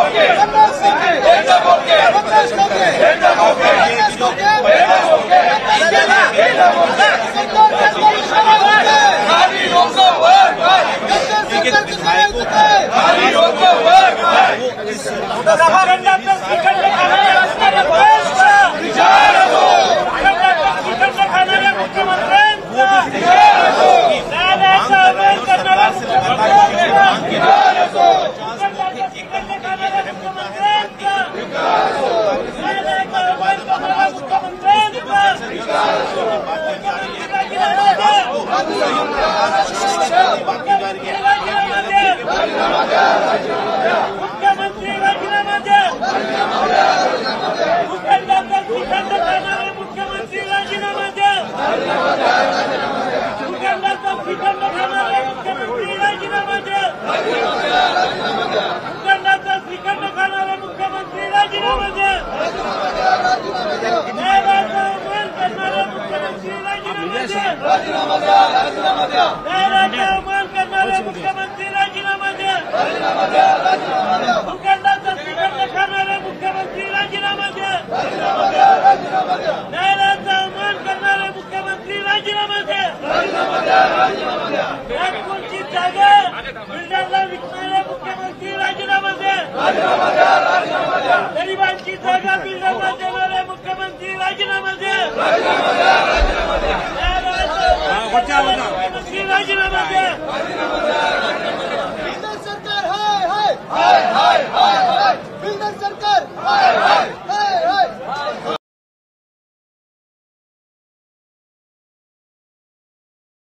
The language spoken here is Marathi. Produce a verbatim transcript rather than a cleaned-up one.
राजीनामा द्या, राजीनामा द्या, राजीनामा करणारे मुख्यमंत्री राजीनामा द्या, राजीनामा द्या, राजीनामा द्या, भूखंडाचा श्रीखंड खाणारे मुख्यमंत्री राजीनामा द्या, राजीनामा द्या, राजीनामा द्या, न्यायालयाचा अवमान करणारे मुख्यमंत्री राजीनामा द्या, राजीनामा द्या, राजीनामा द्या, नागपूरची जागा बिल्डरला विकणारे मुख्यमंत्री राजीनामा द्या, राजीनामा द्या, राजीनामा द्या, गरिबांची जागा बिल्डरला देणारे मुख्यमंत्री राजीनामा द्या, राजीनामा द्या, राजीनामा द्या, राजीनामा द्या, बिल्डर सरकार हाय हाय हाय हाय हाय, बिल्डर सरकार हाय हाय.